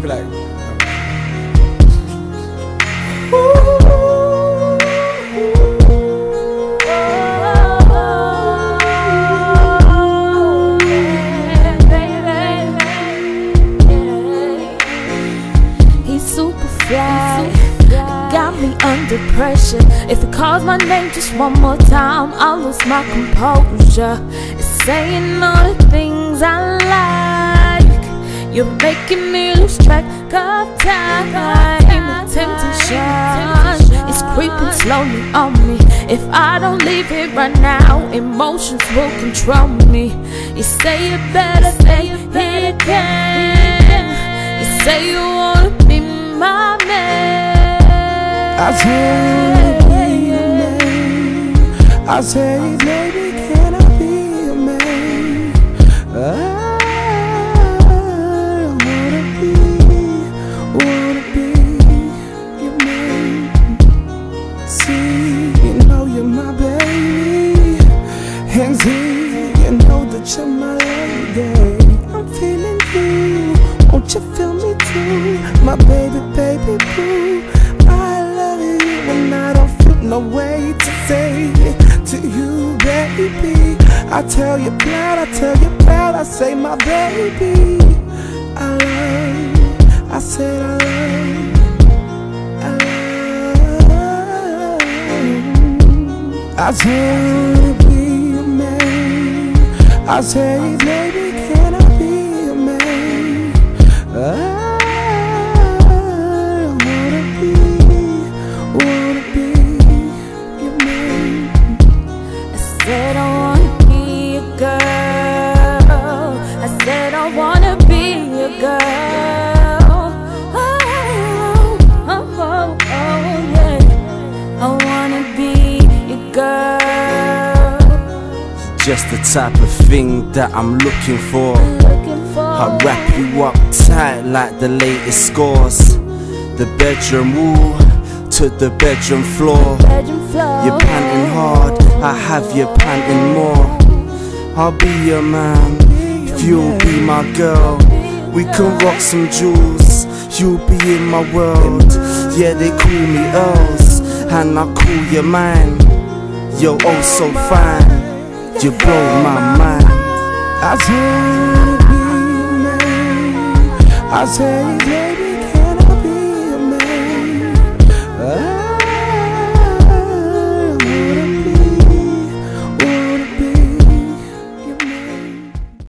be like, got me under pressure. If you call my name just one more time, I'll lose my composure. It's saying all the things I like. You're making me lose track of time. The temptation is creeping slowly on me. If I don't leave it right now, emotions will control me. You say you better stay here again. You say you wanna be my man. I say, be a man. I say, baby, can I be a man? I wanna be your man. See, you know you're my baby, and see, you know that you're my lady. I'm feeling you, won't you feel me too, my baby, baby boo? And I don't feel no way to say it to you, baby. I tell you proud, I tell you proud, I say my baby, I love you. I said I love you. I say be a man. I say baby, can I be a man? Just the type of thing that I'm looking for. I wrap you up tight like the latest scores. The bedroom wall to the bedroom floor. You're panting hard, I have you panting more. I'll be your man, if you'll be my girl. We can rock some jewels, you'll be in my world. Yeah, they call me Earls, and I call you mine. You're oh so fine, you blow my mind. I say be a man. I say baby,